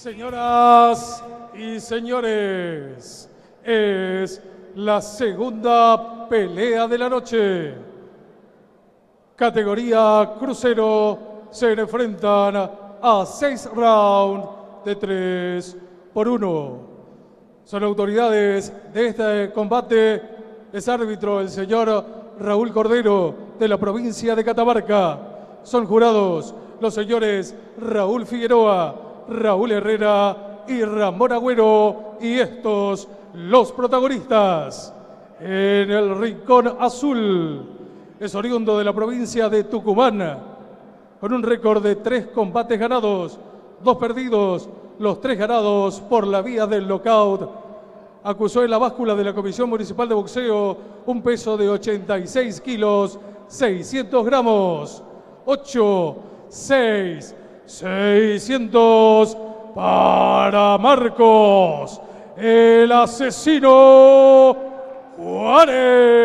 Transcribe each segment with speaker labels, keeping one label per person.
Speaker 1: Señoras y señores, es la segunda pelea de la noche. Categoría crucero, se enfrentan a 6 rounds de 3 por 1. Son autoridades de este combate. Es árbitro el señor Raúl Cordero de la provincia de Catamarca. Son jurados los señores Raúl Figueroa, Raúl Herrera y Ramón Agüero, y estos los protagonistas. En el rincón azul es oriundo de la provincia de Tucumán, con un récord de 3 combates ganados, 2 perdidos, los 3 ganados por la vía del knockout. Acusó en la báscula de la Comisión Municipal de Boxeo un peso de 86 kilos, 600 gramos. 8, 6, 600 para Marcos, el asesino Juárez.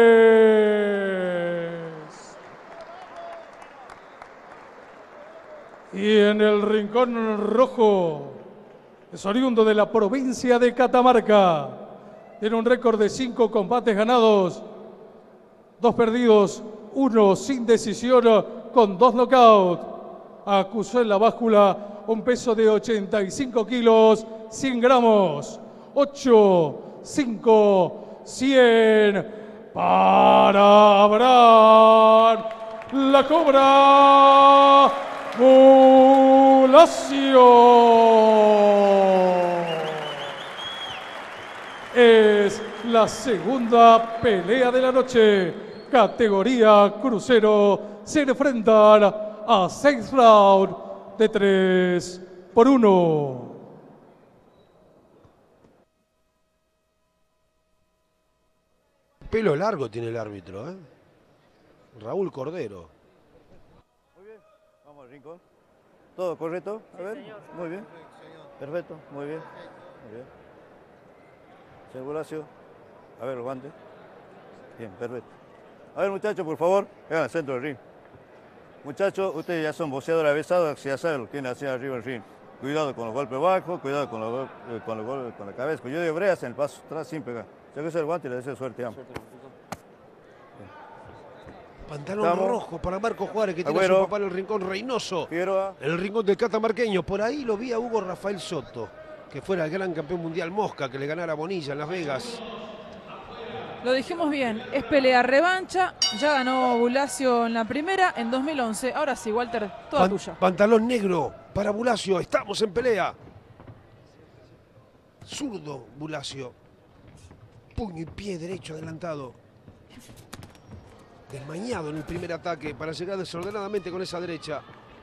Speaker 1: Y en el rincón rojo es oriundo de la provincia de Catamarca. Tiene un récord de 5 combates ganados, 2 perdidos, 1 sin decisión, con 2 knockouts. Acusó en la báscula un peso de 85 kilos, 100 gramos. 8, 5, 100 para Abraham La Cobra Bulacio. Es la segunda pelea de la noche. Categoría crucero, se enfrentan a 6 rounds de 3 por 1.
Speaker 2: Pelo largo tiene el árbitro, ¿eh? Raúl Cordero.
Speaker 3: Muy bien, vamos al rincón. ¿Todo correcto? A ver, muy bien. Perfecto, muy bien. Muy bien. Señor Bulacio, a ver los guantes. Bien, perfecto. A ver, muchachos, por favor, vengan al centro del ring. Muchachos, ustedes ya son boxeadores avesados, ya saben lo que tienen que hacer arriba del ring. Cuidado con los golpes bajos, cuidado con la cabeza. Cuidado de breas en el paso atrás sin pegar. Si haces el guante y le deseo suerte, amo.
Speaker 2: Pantalón rojo para Marcos Juárez, que tiene a su papá en el rincón Reynoso. En el rincón del catamarqueño. Por ahí lo vi a Hugo Rafael Soto, que fuera el gran campeón mundial Mosca, que le ganara a Bonilla en Las Vegas.
Speaker 4: Lo dijimos bien, es pelea revancha, ya ganó Bulacio en la primera, en 2011. Ahora sí, Walter, toda tuya.
Speaker 2: Pantalón negro para Bulacio, estamos en pelea. Zurdo Bulacio, puño y pie derecho adelantado. Desmañado en el primer ataque para llegar desordenadamente con esa derecha.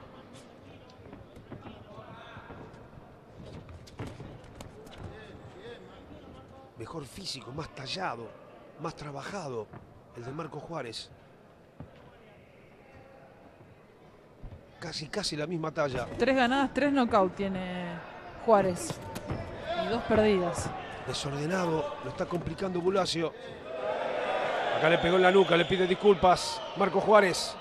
Speaker 2: Mejor físico, más tallado, más trabajado, el de Marcos Juárez. Casi la misma talla.
Speaker 4: 3 ganadas, 3 knockouts tiene Juárez y 2 perdidas.
Speaker 2: Desordenado, lo está complicando Bulacio. Acá le pegó en la nuca, le pide disculpas Marcos Juárez.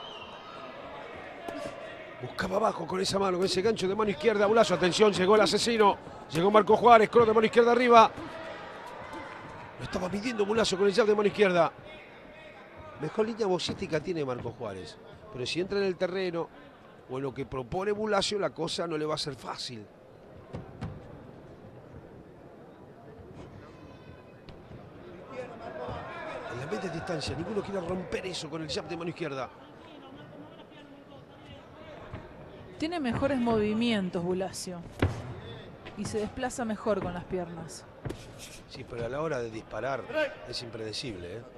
Speaker 2: Buscaba abajo con esa mano, con ese gancho de mano izquierda. Bulacio, atención, llegó el asesino. Llegó Marcos Juárez, cross de mano izquierda arriba. Lo estaba midiendo Bulacio con el jab de mano izquierda. Mejor línea boxística tiene Marcos Juárez. Pero si entra en el terreno o en lo que propone Bulacio, la cosa no le va a ser fácil. En la media distancia, ninguno quiere romper eso con el jab de mano izquierda.
Speaker 4: Tiene mejores movimientos Bulacio y se desplaza mejor con las piernas.
Speaker 2: Sí, pero a la hora de disparar es impredecible, ¿eh?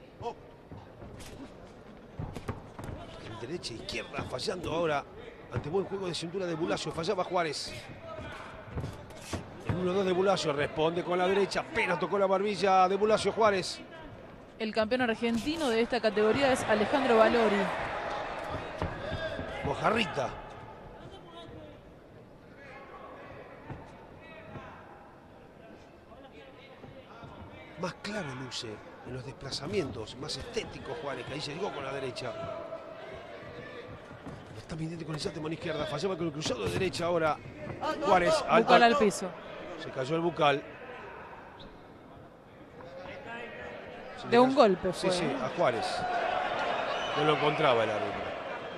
Speaker 2: En derecha e izquierda, fallando ahora ante buen juego de cintura de Bulacio. Fallaba Juárez. El 1-2 de Bulacio, responde con la derecha, apenas tocó la barbilla de Bulacio Juárez.
Speaker 4: El campeón argentino de esta categoría es Alejandro Valori.
Speaker 2: Mojarrita. Más claro luce en los desplazamientos, más estético Juárez, que ahí llegó con la derecha. Lo está midiendo con el jab de mano izquierda, fallaba con el cruzado de derecha ahora Juárez, alto.
Speaker 4: Bucal al piso.
Speaker 2: Se cayó el bucal.
Speaker 4: De un golpe
Speaker 2: Sí,
Speaker 4: fue.
Speaker 2: sí, a Juárez. No lo encontraba el árbitro.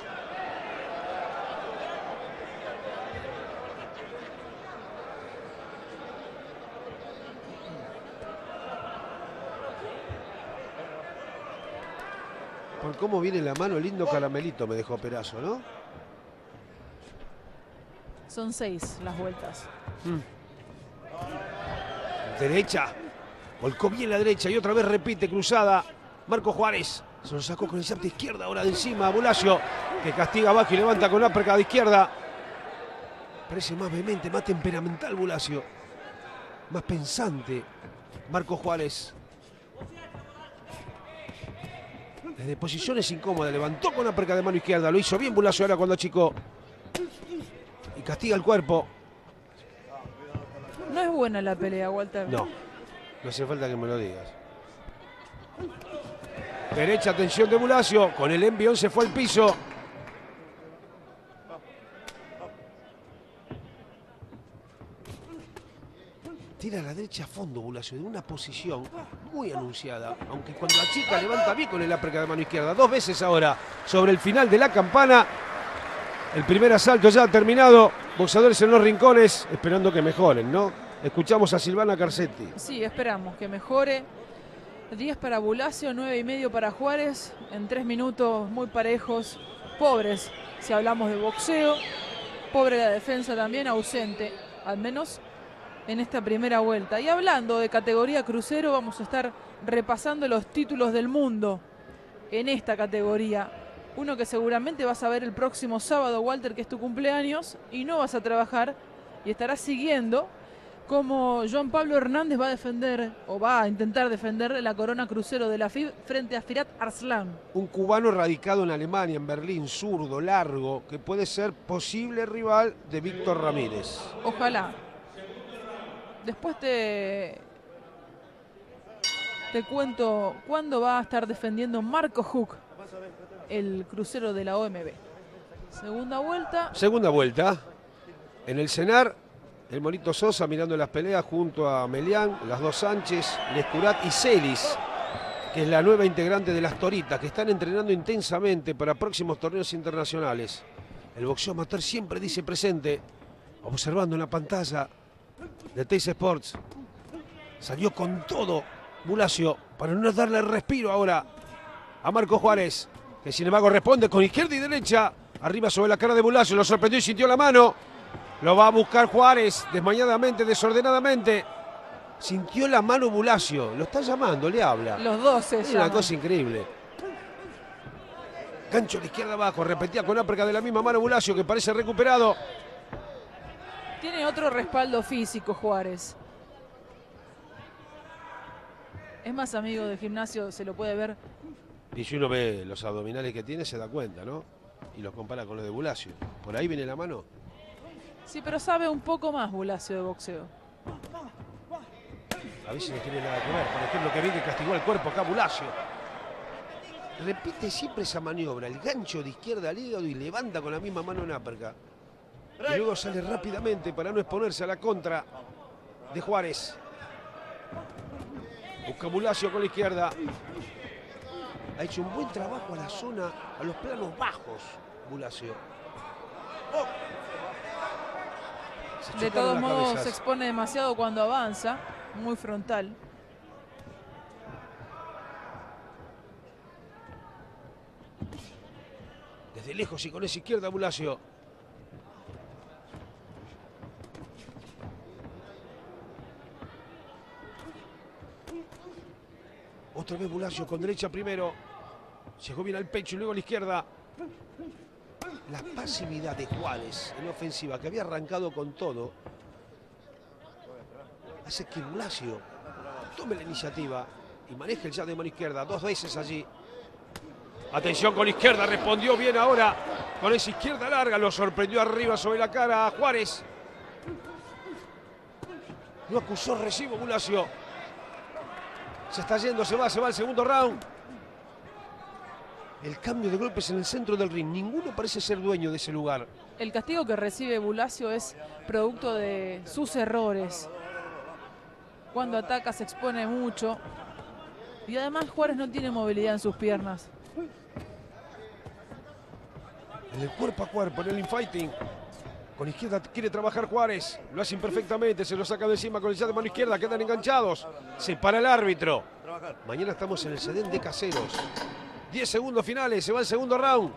Speaker 2: Por cómo viene la mano, lindo caramelito me dejó Perazo, ¿no?
Speaker 4: Son 6 las vueltas.
Speaker 2: Derecha. Volcó bien la derecha y otra vez repite cruzada. Marco Juárez. Se lo sacó con el jab de izquierda ahora de encima. Bulacio, que castiga abajo y levanta con uppercut de izquierda. Parece más vehemente, más temperamental Bulacio. Más pensante. Marco Juárez. Desde posiciones incómodas. Levantó con uppercut de mano izquierda. Lo hizo bien Bulacio ahora cuando achicó. Y castiga el cuerpo.
Speaker 4: No es buena la pelea, Walter.
Speaker 2: No. No hace falta que me lo digas. Derecha, atención de Bulacio. Con el envión se fue al piso. Tira a la derecha a fondo Bulacio, de una posición muy anunciada. Aunque cuando la chica levanta bien con el uppercut de mano izquierda. 2 veces ahora sobre el final de la campana. El primer asalto ya ha terminado. Boxeadores en los rincones esperando que mejoren, ¿no? Escuchamos a Silvana Carcetti.
Speaker 4: Sí, esperamos que mejore. 10 para Bulacio, 9,5 para Juárez. En 3 minutos muy parejos. Pobres, si hablamos de boxeo. Pobre la defensa también, ausente. Al menos en esta primera vuelta. Y hablando de categoría crucero, vamos a estar repasando los títulos del mundo en esta categoría. Uno que seguramente vas a ver el próximo sábado, Walter, que es tu cumpleaños, y no vas a trabajar y estarás siguiendo cómo Juan Pablo Hernández va a defender, o va a intentar defender, la corona crucero de la FIB frente a Firat Arslan.
Speaker 2: Un cubano radicado en Alemania, en Berlín, zurdo, largo, que puede ser posible rival de Víctor Ramírez.
Speaker 4: Ojalá. Después te cuento cuándo va a estar defendiendo Marco Huck, el crucero de la OMB. Segunda vuelta.
Speaker 2: Segunda vuelta. En el cenar, el Monito Sosa mirando las peleas junto a Melián, las dos Sánchez, Lescurat y Celis, que es la nueva integrante de las Toritas, que están entrenando intensamente para próximos torneos internacionales. El boxeo amateur siempre dice presente, observando en la pantalla de Teis Sports. Salió con todo Bulacio para no darle respiro ahora a Marco Juárez, que sin embargo responde con izquierda y derecha. Arriba sobre la cara de Bulacio, lo sorprendió y sintió la mano. Lo va a buscar Juárez, desmañadamente, desordenadamente. Sintió la mano Bulacio, lo está llamando, le habla.
Speaker 4: Los dos se
Speaker 2: Es
Speaker 4: llaman.
Speaker 2: una cosa increíble. Gancho de izquierda abajo, repetía con uppercut de la misma mano Bulacio, que parece recuperado.
Speaker 4: Tiene otro respaldo físico Juárez. Es más amigo del gimnasio, se lo puede ver.
Speaker 2: Y si uno ve los abdominales que tiene, se da cuenta, ¿no? Y los compara con los de Bulacio. ¿Por ahí viene la mano?
Speaker 4: Sí, pero sabe un poco más Bulacio de boxeo.
Speaker 2: A veces no tiene nada que ver. Por ejemplo, que bien que castigó el cuerpo acá Bulacio. Repite siempre esa maniobra, el gancho de izquierda al hígado y levanta con la misma mano en uppercut. Y luego sale rápidamente para no exponerse a la contra de Juárez. Busca Bulacio con la izquierda. Ha hecho un buen trabajo a la zona, a los planos bajos, Bulacio.
Speaker 4: De todos modos se expone demasiado cuando avanza, muy frontal.
Speaker 2: Desde lejos y con esa izquierda Bulacio. Otra vez Bulacio con derecha primero. Llegó bien al pecho y luego a la izquierda. La pasividad de Juárez en ofensiva, que había arrancado con todo, hace que Bulacio tome la iniciativa y maneje el jab de mano izquierda. 2 veces allí. Atención con la izquierda, respondió bien ahora con esa izquierda larga. Lo sorprendió arriba sobre la cara a Juárez. Lo acusó recibo Bulacio. Se está yendo, se va el segundo round. El cambio de golpes en el centro del ring. Ninguno parece ser dueño de ese lugar.
Speaker 4: El castigo que recibe Bulacio es producto de sus errores. Cuando ataca se expone mucho. Y además Juárez no tiene movilidad en sus piernas.
Speaker 2: En el cuerpo a cuerpo, en el infighting. Con izquierda quiere trabajar Juárez. Lo hace imperfectamente, se lo saca de encima con el jab de mano izquierda. Quedan enganchados. Se para el árbitro. Mañana estamos en el Sedén de Caseros. 10 segundos finales, se va el segundo round.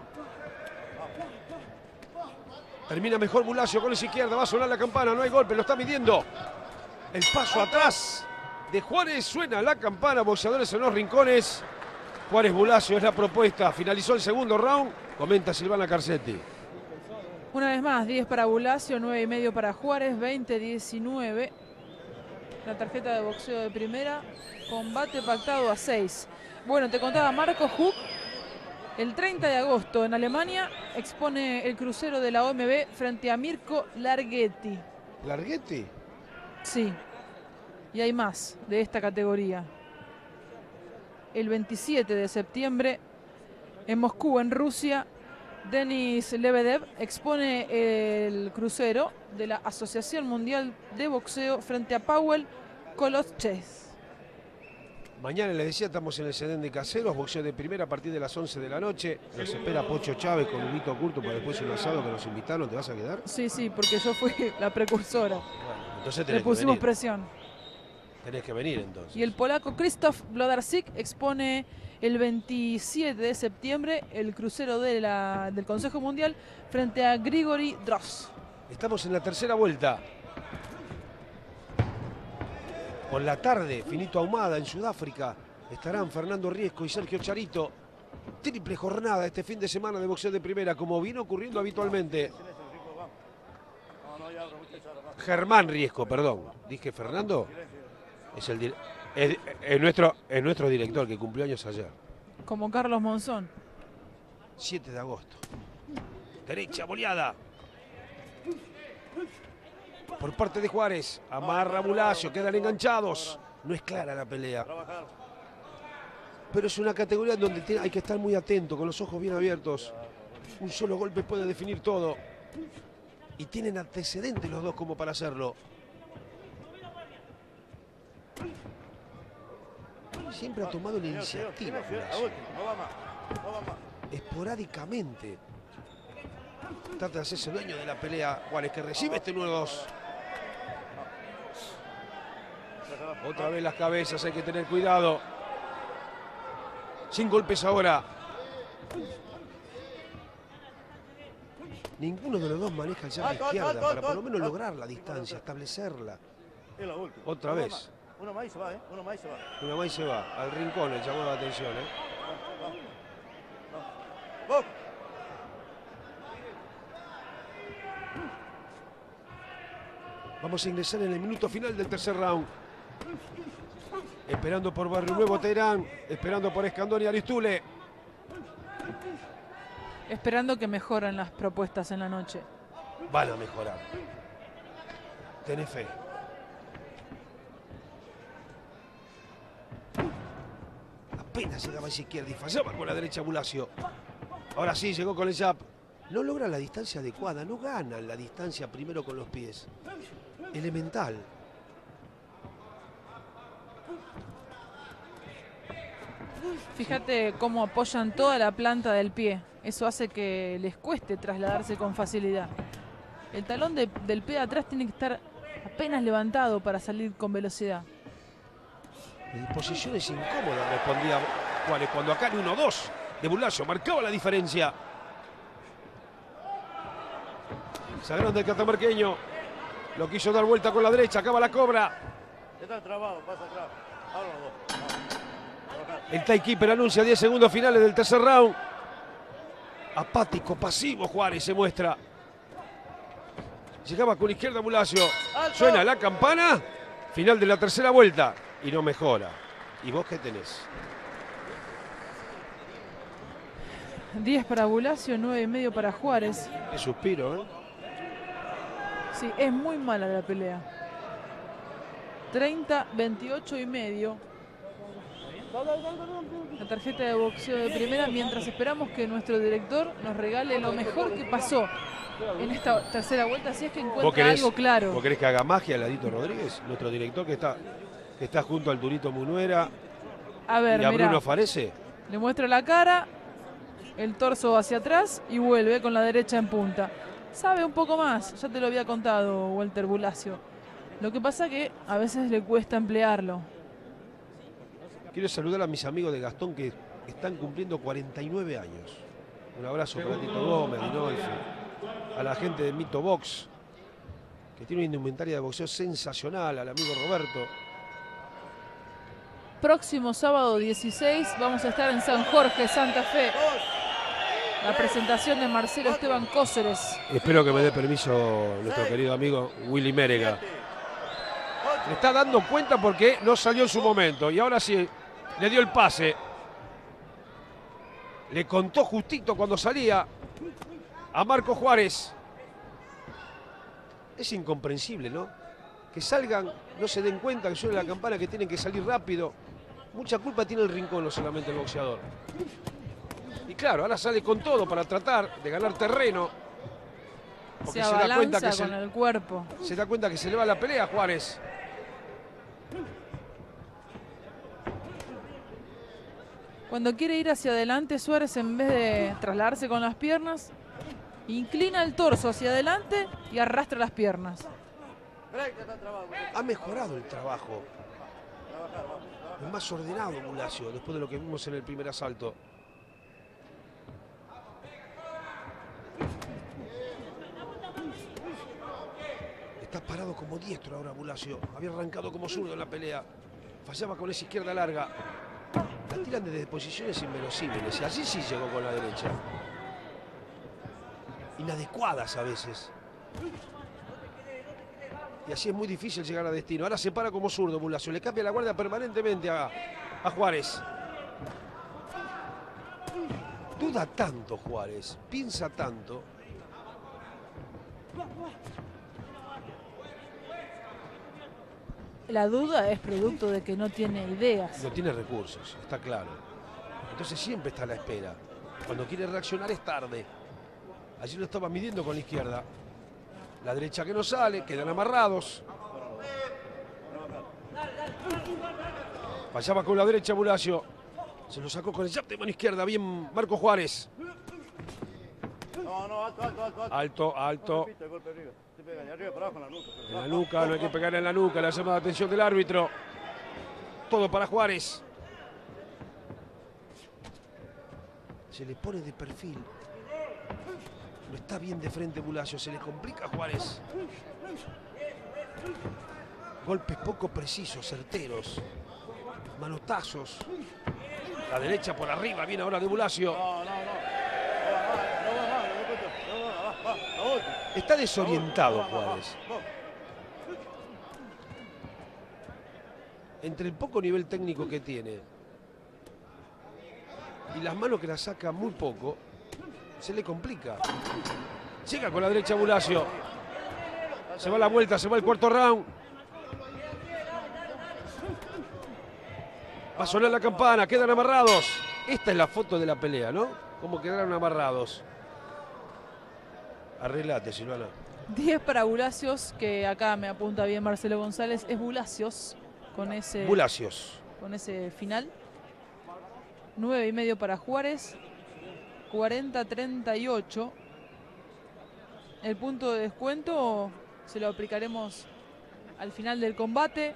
Speaker 2: Termina mejor Bulacio con la izquierda, va a sonar la campana, no hay golpe, lo está midiendo. El paso atrás de Juárez, suena la campana, boxeadores en los rincones. Juárez Bulacio es la propuesta, finalizó el segundo round, comenta Silvana Carcetti.
Speaker 4: Una vez más, 10 para Bulacio, 9,5 para Juárez, 20-19. La tarjeta de boxeo de primera, combate pactado a 6. Bueno, te contaba Marco Huck. El 30 de agosto en Alemania expone el crucero de la OMB frente a Mirko Larghetti.
Speaker 2: ¿Larghetti?
Speaker 4: Sí. Y hay más de esta categoría. El 27 de septiembre en Moscú, en Rusia, Denis Lebedev expone el crucero de la Asociación Mundial de Boxeo frente a Pawel Kolotchev.
Speaker 2: Mañana les decía, estamos en el Sedén de Caseros, boxeo de primera a partir de las 11 de la noche. Nos espera Pocho Chávez con un hito oculto para después un asado que nos invitaron. ¿Te vas a quedar?
Speaker 4: Sí, porque yo fui la precursora.
Speaker 2: Bueno, entonces
Speaker 4: Le pusimos presión.
Speaker 2: Tenés que venir entonces.
Speaker 4: Y el polaco Krzysztof Wlodarczyk expone el 27 de septiembre el crucero del Consejo Mundial frente a Grigori Droz.
Speaker 2: Estamos en la tercera vuelta. Por la tarde, Finito Ahumada en Sudáfrica. Estarán Fernando Riesco y Sergio Charito. Triple jornada este fin de semana de boxeo de primera, como viene ocurriendo habitualmente. Germán Riesco, perdón. ¿Dije Fernando? Es nuestro director, que cumplió años ayer.
Speaker 4: Como Carlos Monzón.
Speaker 2: 7 de agosto. Derecha, boleada. Por parte de Juárez, amarra Bulacio, quedan enganchados. No es clara la pelea. Pero es una categoría donde hay que estar muy atento, con los ojos bien abiertos. Un solo golpe puede definir todo. Y tienen antecedentes los dos como para hacerlo. Siempre ha tomado la iniciativa Bulacio. Esporádicamente. Trata de hacerse dueño de la pelea Juárez, que recibe este 1-2. Otra vez las cabezas, hay que tener cuidado. Sin golpes ahora. Ninguno de los dos maneja el jab de izquierda para por lo menos lograr la distancia, establecerla. Otra vez.
Speaker 3: Uno más y se va, ¿eh? Uno más y se va.
Speaker 2: Una más y se va. Al rincón el llamado de atención, ¿eh? Vamos a ingresar en el minuto final del tercer round. Esperando por Barrio Nuevo, Teherán. Esperando por Escandón y Aristule.
Speaker 4: Esperando que mejoren las propuestas en la noche.
Speaker 2: Van a mejorar. Tenés fe. Apenas llegaba a esa izquierda y fallaba con la derecha Bulacio. Ahora sí, llegó con el jab. No logra la distancia adecuada, no gana la distancia primero con los pies. Elemental.
Speaker 4: Fíjate cómo apoyan toda la planta del pie. Eso hace que les cueste trasladarse con facilidad. El talón del pie de atrás tiene que estar apenas levantado para salir con velocidad.
Speaker 2: En posiciones incómodas respondía Juárez, cuando acá en 1-2 de Bulacio marcaba la diferencia. Se agranda el catamarqueño. Lo quiso dar vuelta con la derecha, acaba la cobra.
Speaker 3: Está trabado, pasa atrás. Ahora los dos.
Speaker 2: El timekeeper anuncia 10 segundos finales del tercer round. Apático, pasivo Juárez se muestra. Llegaba con izquierda Bulacio. Suena la campana. Final de la tercera vuelta. Y no mejora. ¿Y vos qué tenés?
Speaker 4: 10 para Bulacio, 9,5 para Juárez.
Speaker 2: Qué suspiro, ¿eh?
Speaker 4: Sí, es muy mala la pelea. 30, 28,5. La tarjeta de boxeo de primera, mientras esperamos que nuestro director nos regale lo mejor que pasó en esta tercera vuelta, si es que encuentra algo claro.
Speaker 2: ¿Vos querés que haga magia Ladito Rodríguez, nuestro director que está junto al Durito Munuera
Speaker 4: A ver,
Speaker 2: y a
Speaker 4: mirá,
Speaker 2: Bruno Farese?
Speaker 4: le muestra la cara, el torso hacia atrás y vuelve con la derecha en punta. Sabe un poco más, ya te lo había contado Walter Bulacio. Lo que pasa que a veces le cuesta emplearlo.
Speaker 2: Quiero saludar a mis amigos de Gastón que están cumpliendo 49 años. Un abrazo para Tito Gómez, Dinolfi, a la gente de Mito Box, que tiene una indumentaria de boxeo sensacional, al amigo Roberto.
Speaker 4: Próximo sábado 16 vamos a estar en San Jorge, Santa Fe. La presentación de Marcelo Esteban Cóceres.
Speaker 2: Espero que me dé permiso nuestro querido amigo Willy Mérega. Le está dando cuenta porque no salió en su momento y ahora sí le dio el pase. Le contó justito cuando salía a Marco Juárez. Es incomprensible, ¿no? Que salgan, no se den cuenta que suena la campana, que tienen que salir rápido. Mucha culpa tiene el Rincón, no solamente el boxeador. Y claro, ahora sale con todo para tratar de ganar terreno.
Speaker 4: Se abalanza con el cuerpo.
Speaker 2: Se da cuenta que se le va la pelea a Juárez.
Speaker 4: Cuando quiere ir hacia adelante, Suárez, en vez de trasladarse con las piernas, inclina el torso hacia adelante y arrastra las piernas.
Speaker 2: Ha mejorado el trabajo. Es más ordenado Bulacio después de lo que vimos en el primer asalto. Está parado como diestro ahora Bulacio. Había arrancado como zurdo en la pelea. Fallaba con esa izquierda larga. La tiran desde posiciones inverosímiles y así sí llegó con la derecha. Inadecuadas a veces. Y así es muy difícil llegar a destino. Ahora se para como zurdo Bulacio. Le cambia la guardia permanentemente a Juárez. Duda tanto Juárez. Piensa tanto.
Speaker 4: La duda es producto de que no tiene ideas.
Speaker 2: No tiene recursos, está claro. Entonces siempre está a la espera. Cuando quiere reaccionar es tarde. Allí lo estaba midiendo con la izquierda. La derecha que no sale, quedan amarrados. Fallaba con la derecha Bulacio. Se lo sacó con el jab de mano izquierda. Bien Marco Juárez. Alto, alto. En la nuca, no hay que pegar en la nuca. La llamada de atención del árbitro. Todo para Juárez. Se le pone de perfil. No está bien de frente Bulacio. Se le complica a Juárez. Golpes poco precisos, certeros. Manotazos. La derecha por arriba. Viene ahora de Bulacio. Está desorientado Juárez. Entre el poco nivel técnico que tiene y las manos que la saca muy poco, se le complica. Llega con la derecha Bulacio. Se va la vuelta, se va el cuarto round. Va a sonar la campana, quedan amarrados. Esta es la foto de la pelea, ¿no? Cómo quedaron amarrados. Arreglate, Silvana.
Speaker 4: 10 para Bulacios, que acá me apunta bien Marcelo González. Es Bulacios con ese,
Speaker 2: Bulacios.
Speaker 4: con ese final. 9,5 para Juárez. 40-38. El punto de descuento se lo aplicaremos al final del combate.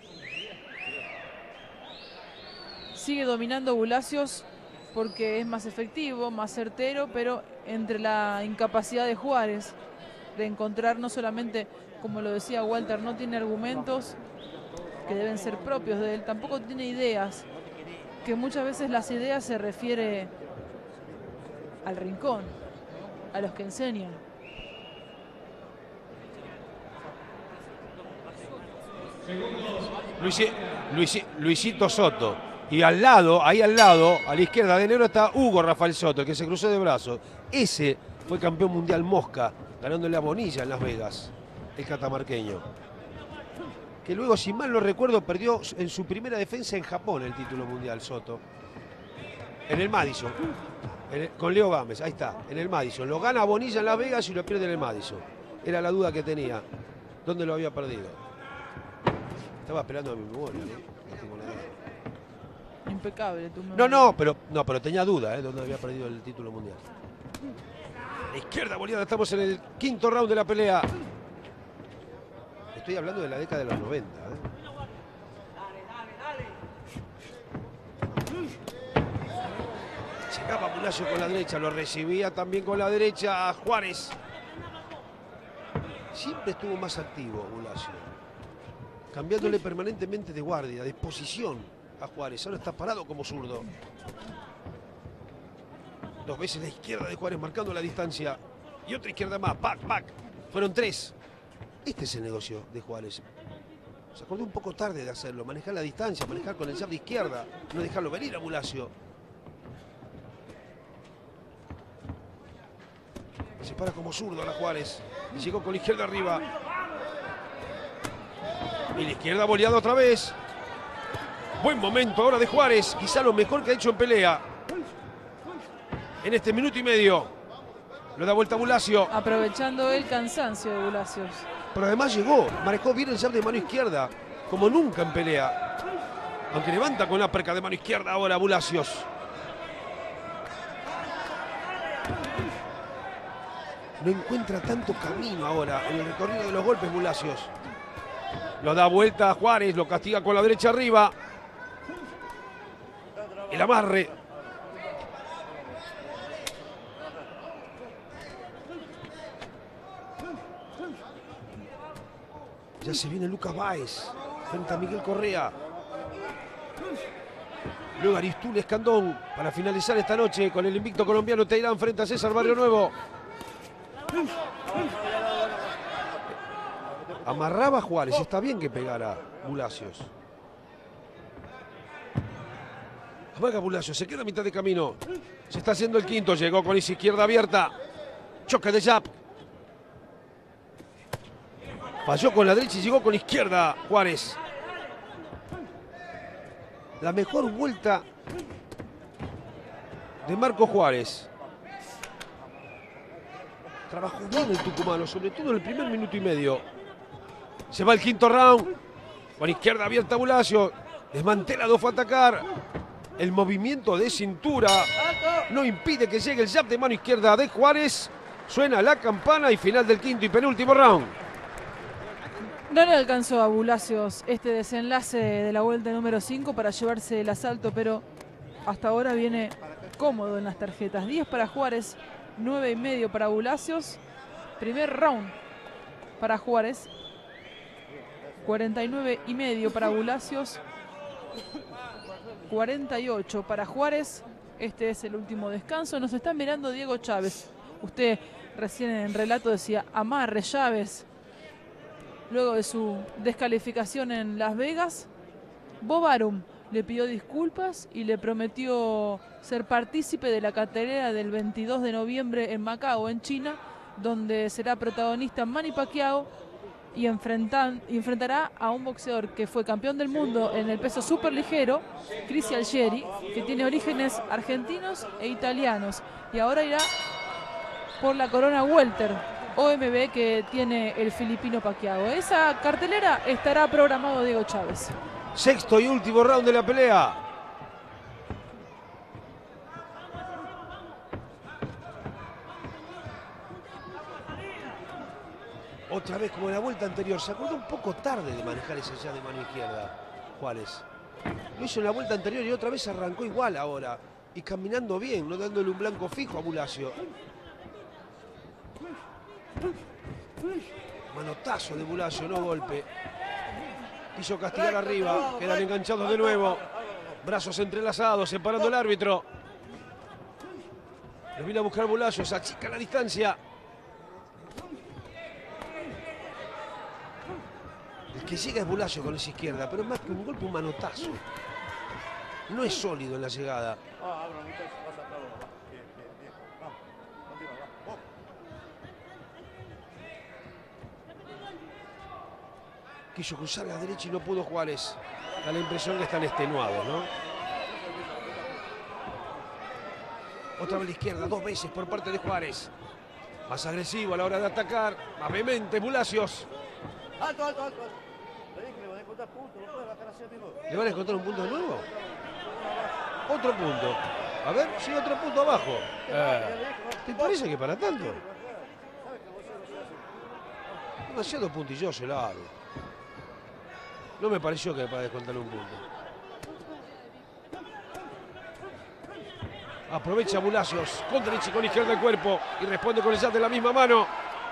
Speaker 4: Sigue dominando Bulacios porque es más efectivo, más certero, pero entre la incapacidad de Juárez de encontrar no solamente, como lo decía Walter, no tiene argumentos que deben ser propios de él, tampoco tiene ideas, que muchas veces las ideas se refiere al Rincón, a los que enseñan.
Speaker 2: Luisito Soto. Y al lado, ahí al lado, a la izquierda de negro está Hugo Rafael Soto, el que se cruzó de brazos. Ese fue campeón mundial mosca, ganándole a Bonilla en Las Vegas, el catamarqueño. que luego, si mal no recuerdo, perdió en su primera defensa en Japón el título mundial, Soto. En el Madison, con Leo Gámez, ahí está, en el Madison. Lo gana Bonilla en Las Vegas y lo pierde en el Madison. Era la duda que tenía, ¿dónde lo había perdido? Estaba esperando a mi memoria, ¿no? No tengo nada.
Speaker 4: Impecable tu memoria.
Speaker 2: No, pero tenía duda, dónde había perdido el título mundial. La izquierda boleada, estamos en el quinto round de la pelea. Estoy hablando de la década de los 90. Llegaba Bulacio con la derecha, lo recibía también con la derecha a Juárez. Siempre estuvo más activo Bulacio, cambiándole permanentemente de guardia, de posición a Juárez. Ahora está parado como zurdo. Dos veces la izquierda de Juárez marcando la distancia. Y otra izquierda más, back. Fueron 3. Este es el negocio de Juárez. Se acordó un poco tarde de hacerlo, manejar la distancia, manejar con el jab de izquierda, no dejarlo venir a Bulacio. Se para como zurdo a la Juárez. Y llegó con la izquierda arriba. Y la izquierda boleada otra vez. Buen momento ahora de Juárez. Quizá lo mejor que ha hecho en pelea. En este minuto y medio. Lo da vuelta Bulacio.
Speaker 4: Aprovechando el cansancio de Bulacios.
Speaker 2: Pero además llegó. Marcó bien el jab de mano izquierda. Como nunca en pelea. Aunque levanta con la perca de mano izquierda ahora Bulacios. No encuentra tanto camino ahora en el recorrido de los golpes Bulacios. Lo da vuelta a Juárez, lo castiga con la derecha arriba. El amarre. Ya se viene Lucas Báez frente a Miguel Correa. Luego Aristul Escandón para finalizar esta noche con el invicto colombiano Teirán frente a César Barrio Nuevo. Amarraba Juárez, está bien que pegara Bulacios. Amaga Bulacios, se queda a mitad de camino. Se está haciendo el quinto, llegó con esa izquierda abierta. Choque de jab. Falló con la derecha y llegó con la izquierda Juárez. La mejor vuelta de Marco Juárez. Trabajó bien el tucumano, sobre todo en el primer minuto y medio. Se va el quinto round. Con izquierda abierta Bulacio. Desmantela, fue a atacar. El movimiento de cintura no impide que llegue el jab de mano izquierda de Juárez. Suena la campana y final del quinto y penúltimo round.
Speaker 4: No le alcanzó a Bulacios este desenlace de la vuelta número 5 para llevarse el asalto, pero hasta ahora viene cómodo en las tarjetas. 10 para Juárez, 9,5 para Bulacios. Primer round para Juárez. 49,5 para Bulacios. 48 para Juárez. Este es el último descanso. Nos está mirando Diego Chávez. Usted recién en el relato decía amarre Chávez. Luego de su descalificación en Las Vegas, Bob Arum le pidió disculpas y le prometió ser partícipe de la cartelera del 22 de noviembre en Macao, en China, donde será protagonista Manny Pacquiao y enfrentará a un boxeador que fue campeón del mundo en el peso superligero, Chris Algieri, que tiene orígenes argentinos e italianos, y ahora irá por la corona welter OMB que tiene el filipino Pacquiao. Esa cartelera estará programado Diego Chávez.
Speaker 2: Sexto y último round de la pelea. Otra vez como en la vuelta anterior. Se acordó un poco tarde de manejar ese jab de mano izquierda Juárez. Lo hizo en la vuelta anterior y otra vez arrancó igual ahora. Y caminando bien, no dándole un blanco fijo a Bulacio. Manotazo de Bulacio, no golpe. Quiso castigar arriba, quedan enganchados de nuevo. Brazos entrelazados, separando el árbitro. Lo viene a buscar Bulacio, se achica la distancia. El que llega es Bulacio con esa izquierda, pero es más que un golpe, un manotazo. No es sólido en la llegada. Quiso cruzar a la derecha y no pudo Juárez. Da la impresión que están extenuados, ¿no? Otra vez a la izquierda, 2 veces por parte de Juárez. Más agresivo a la hora de atacar. Más vehemente, Bulacios.
Speaker 3: Alto, alto, alto. Le dije que le van a encontrar puntos, no puede bajar así, amigo.
Speaker 2: ¿Le van a encontrar un punto de nuevo? Otro punto. A ver, sí, otro punto abajo. ¿Te parece que para tanto? Demasiado puntilloso el árbitro. No me pareció que para descontarle un punto. Aprovecha Bulacios con derecha y con izquierda el cuerpo y responde con el jab de la misma mano.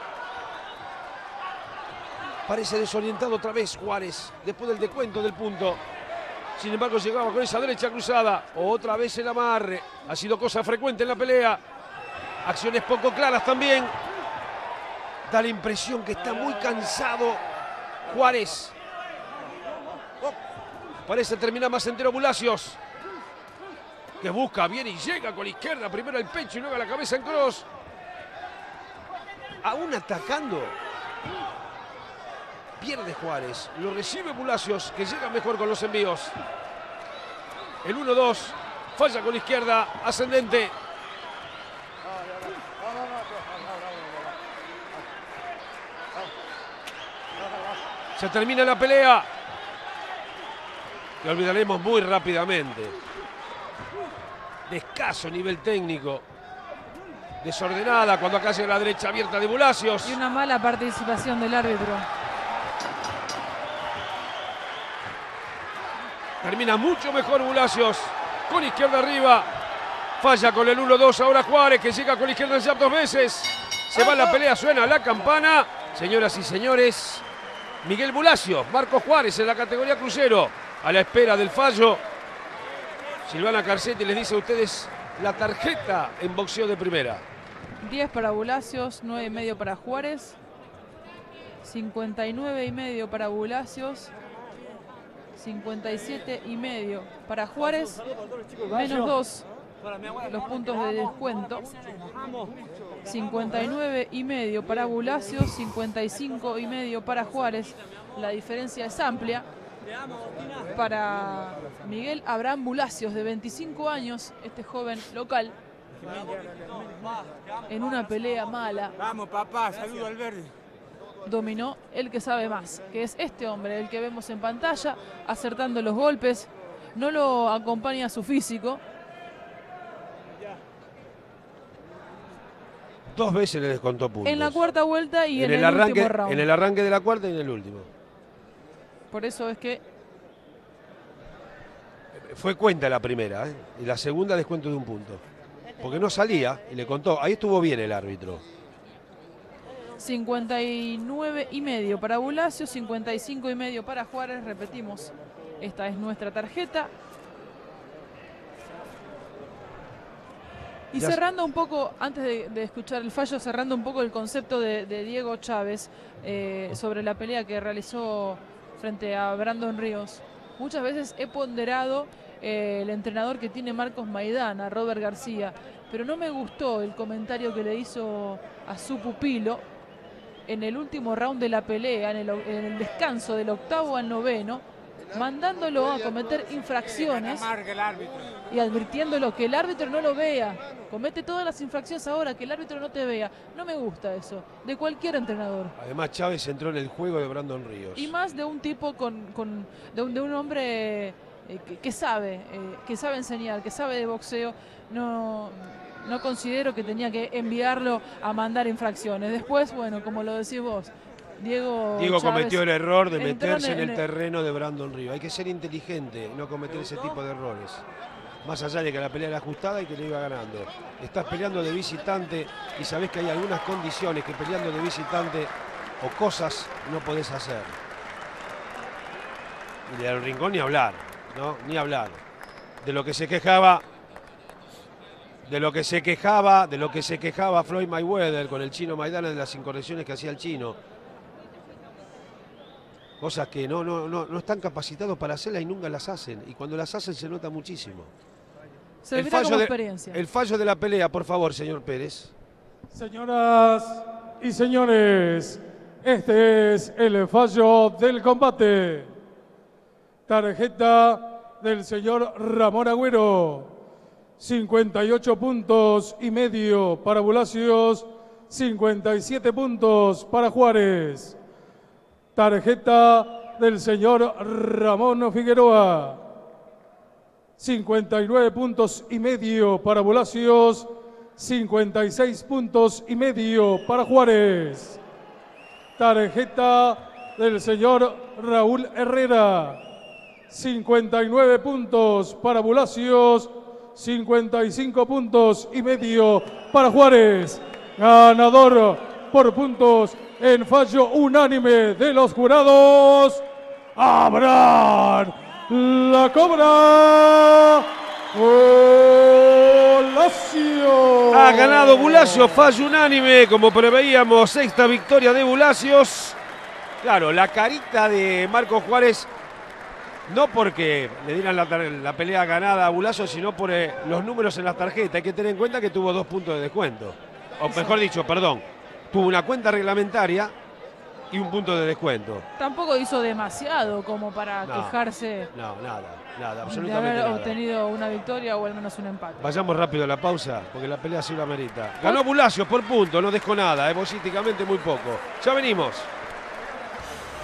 Speaker 2: Parece desorientado otra vez Juárez después del descuento del punto. Sin embargo, llegaba con esa derecha cruzada. Otra vez el amarre. Ha sido cosa frecuente en la pelea. Acciones poco claras también. Da la impresión que está muy cansado Juárez. Parece terminar más entero Bulacios, que busca bien y llega con la izquierda. Primero el pecho y luego la cabeza en cross. Aún atacando. Pierde Juárez. Lo recibe Bulacios, que llega mejor con los envíos. El 1-2. Falla con la izquierda. Ascendente. Se termina la pelea. Y olvidaremos muy rápidamente. De escaso nivel técnico. Desordenada cuando acá llega la derecha abierta de Bulacios.
Speaker 4: Y una mala participación del árbitro.
Speaker 2: Termina mucho mejor Bulacios. Con izquierda arriba. Falla con el 1-2 ahora Juárez, que llega con la izquierda ya 2 veces. Se va la pelea, suena la campana. Señoras y señores, Miguel Bulacios, Marcos Juárez en la categoría crucero. A la espera del fallo. Silvana Carcetti les dice a ustedes la tarjeta en boxeo de primera.
Speaker 4: 10 para Bulacios, 9,5 para Juárez. 59,5 para Bulacios. 57,5 para Juárez. Menos 2 los puntos de descuento. 59,5 para Bulacios. 55,5 para Juárez. La diferencia es amplia. Para Miguel Abraham Bulacios, de 25 años, este joven local, en una pelea mala.
Speaker 5: Vamos, papá, saludo al verde.
Speaker 4: Dominó el que sabe más, que es este hombre, el que vemos en pantalla, acertando los golpes. No lo acompaña su físico.
Speaker 2: 2 veces le descontó puntos.
Speaker 4: En la cuarta vuelta y en el
Speaker 2: arranque,
Speaker 4: último round.
Speaker 2: en el arranque de la cuarta y en el último.
Speaker 4: Por eso es que
Speaker 2: Fue cuenta la primera, ¿eh? Y la segunda descuento de un punto. Porque no salía y le contó. Ahí estuvo bien el árbitro.
Speaker 4: 59,5 para Bulacios, 55,5 para Juárez. Repetimos, esta es nuestra tarjeta. Y cerrando un poco, antes de escuchar el fallo, cerrando un poco el concepto de Diego Chávez sobre la pelea que realizó frente a Brandon Ríos. Muchas veces he ponderado el entrenador que tiene Marcos Maidana, Robert García, pero no me gustó el comentario que le hizo a su pupilo en el último round de la pelea, en el descanso del 8º al 9º, mandándolo a cometer infracciones y advirtiéndolo que el árbitro no lo vea. Comete todas las infracciones ahora, que el árbitro no te vea. No me gusta eso, de cualquier entrenador.
Speaker 2: Además Chávez entró en el juego de Brandon Ríos.
Speaker 4: Y más de un tipo de un hombre que sabe enseñar, que sabe de boxeo. No considero que tenía que enviarlo a mandar infracciones. Después, bueno, como lo decís vos, Diego Chávez
Speaker 2: cometió el error de meterse en el
Speaker 4: el
Speaker 2: terreno de Brandon Ríos. Hay que ser inteligente y no cometer ese tipo de errores. Más allá de que la pelea era ajustada y que le iba ganando. Estás peleando de visitante y sabés que hay algunas condiciones que peleando de visitante o cosas no podés hacer. Y del Rincón ni hablar, ¿no? Ni hablar. De lo que se quejaba Floyd Mayweather con el chino Maidana, de las incorrecciones que hacía el chino. Cosas que no están capacitados para hacerlas y nunca las hacen. Y cuando las hacen se nota muchísimo.
Speaker 4: Se mira como experiencia.
Speaker 2: El fallo de la pelea, por favor, señor Pérez.
Speaker 1: Señoras y señores, Este es el fallo del combate. Tarjeta del señor Ramón Agüero. 58 puntos y medio para Bulacios, 57 puntos para Juárez. Tarjeta del señor Ramón Figueroa. 59 puntos y medio para Bulacios, 56 puntos y medio para Juárez. Tarjeta del señor Raúl Herrera. 59 puntos para Bulacios, 55 puntos y medio para Juárez. Ganador por puntos en fallo unánime de los jurados, Abraham La Cobra Bulacios.
Speaker 2: Ha ganado Bulacios, fallo unánime, como preveíamos, sexta victoria de Bulacios. Claro, la carita de Marcos Juárez, no porque le dieran la pelea ganada a Bulacios, sino por los números en las tarjetas. Hay que tener en cuenta que tuvo 2 puntos de descuento. O mejor dicho, perdón, tuvo una cuenta reglamentaria y un punto de descuento.
Speaker 4: Tampoco hizo demasiado como para quejarse
Speaker 2: No, nada,
Speaker 4: de
Speaker 2: absolutamente
Speaker 4: haber
Speaker 2: nada.
Speaker 4: obtenido una victoria o al menos un empate.
Speaker 2: Vayamos rápido a la pausa, porque la pelea sí lo amerita. Ganó Bulacios por punto, no dejó nada, bolísticamente muy poco. Ya venimos.